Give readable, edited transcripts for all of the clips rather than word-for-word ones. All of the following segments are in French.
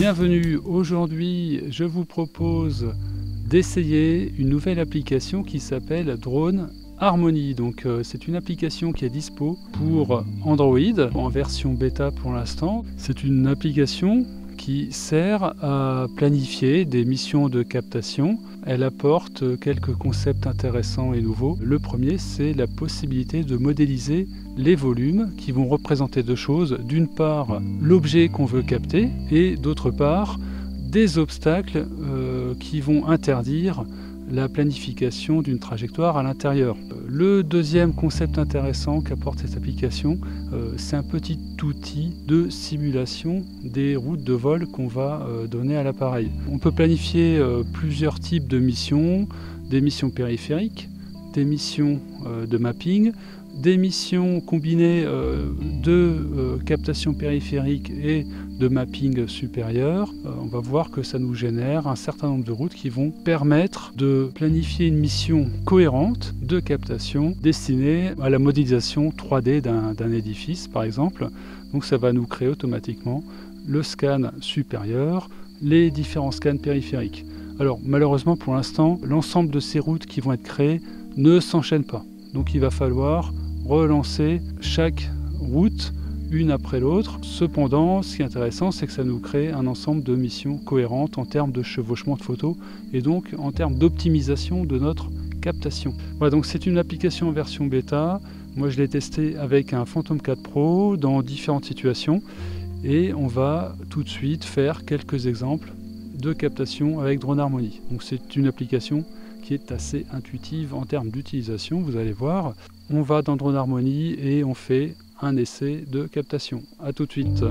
Bienvenue, aujourd'hui je vous propose d'essayer une nouvelle application qui s'appelle Drone Harmony. Donc c'est une application qui est dispo pour Android en version bêta pour l'instant. C'est une application qui sert à planifier des missions de captation. Elle apporte quelques concepts intéressants et nouveaux. Le premier, c'est la possibilité de modéliser les volumes qui vont représenter deux choses. D'une part, l'objet qu'on veut capter et d'autre part, des obstacles qui vont interdire la planification d'une trajectoire à l'intérieur. Le deuxième concept intéressant qu'apporte cette application, c'est un petit outil de simulation des routes de vol qu'on va donner à l'appareil. On peut planifier plusieurs types de missions, des missions périphériques, des missions de mapping, des missions combinées de captation périphérique et de mapping supérieur. On va voir que ça nous génère un certain nombre de routes qui vont permettre de planifier une mission cohérente de captation destinée à la modélisation 3D d'un édifice par exemple. Donc ça va nous créer automatiquement le scan supérieur, les différents scans périphériques. Alors malheureusement pour l'instant, l'ensemble de ces routes qui vont être créées ne s'enchaînent pas. Donc il va falloir relancer chaque route une après l'autre. Cependant, ce qui est intéressant, c'est que ça nous crée un ensemble de missions cohérentes en termes de chevauchement de photos et donc en termes d'optimisation de notre captation. Voilà, donc c'est une application en version bêta. Moi, je l'ai testé avec un Phantom 4 Pro dans différentes situations et on va tout de suite faire quelques exemples de captation avec Drone Harmony. Donc c'est une application qui est assez intuitive en termes d'utilisation, vous allez voir. On va dans Drone Harmony et on fait un essai de captation. A tout de suite.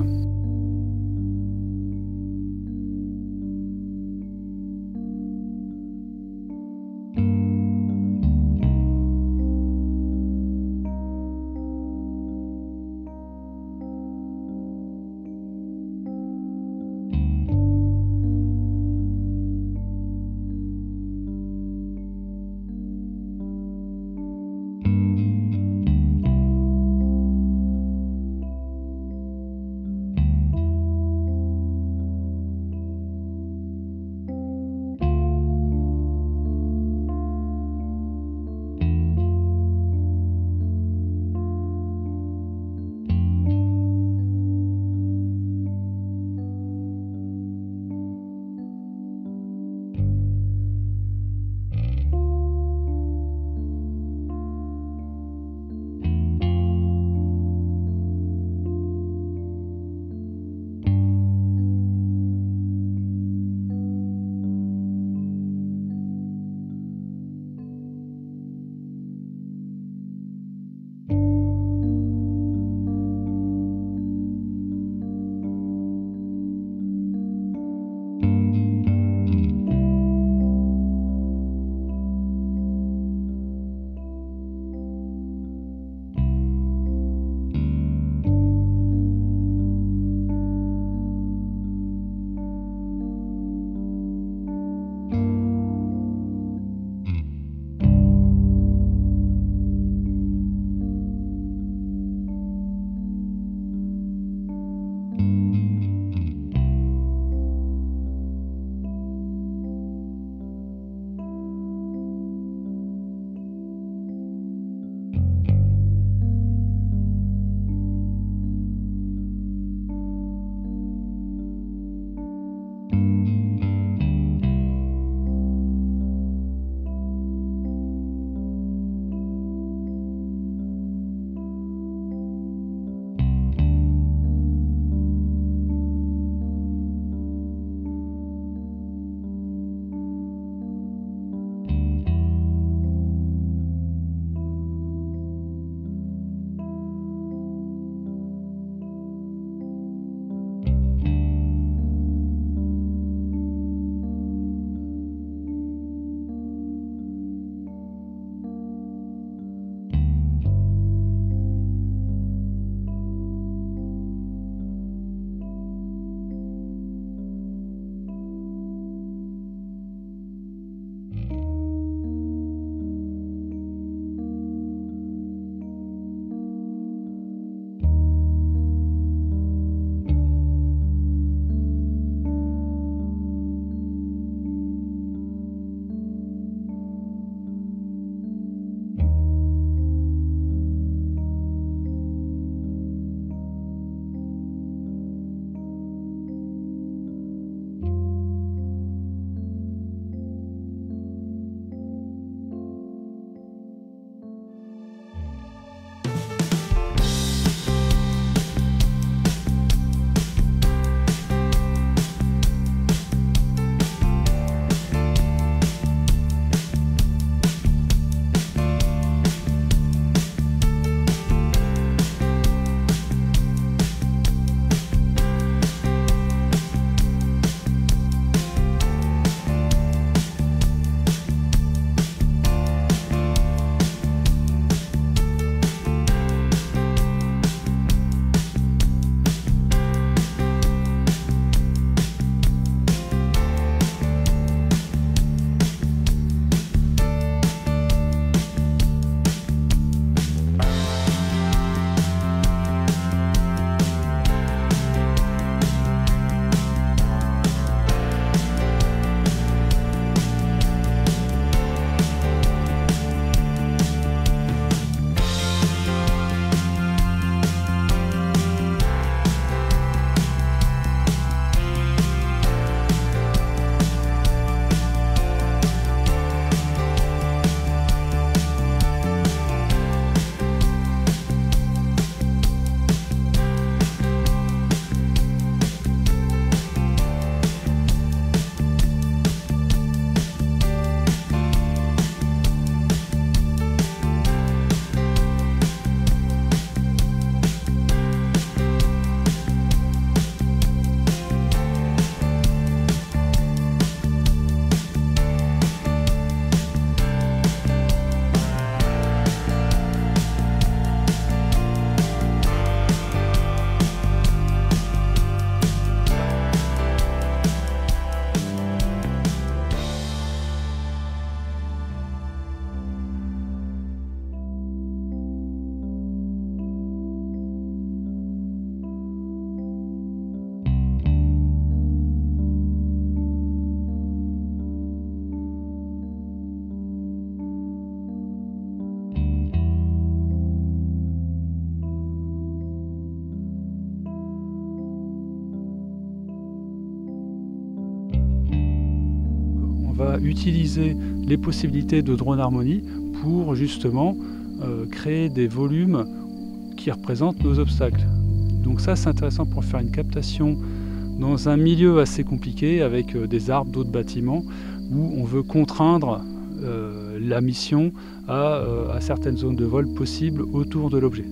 va utiliser les possibilités de Drone Harmony pour justement créer des volumes qui représentent nos obstacles. Donc ça, c'est intéressant pour faire une captation dans un milieu assez compliqué avec des arbres, d'autres bâtiments, où on veut contraindre la mission à certaines zones de vol possibles autour de l'objet.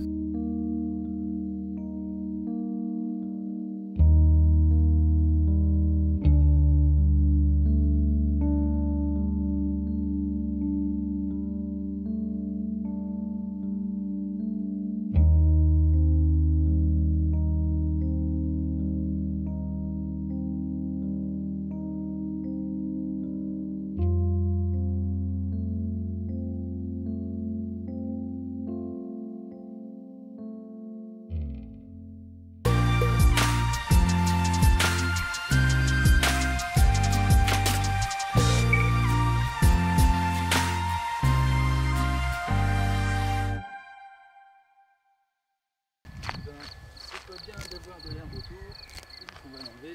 C'est bien d'avoir de l'herbe autour, donc on va l'enlever.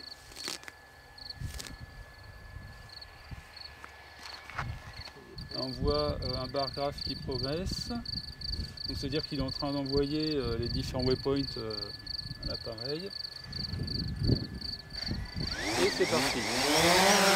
On voit un bar graph qui progresse, donc c'est-à-dire qu'il est en train d'envoyer les différents waypoints à l'appareil. Et c'est parti.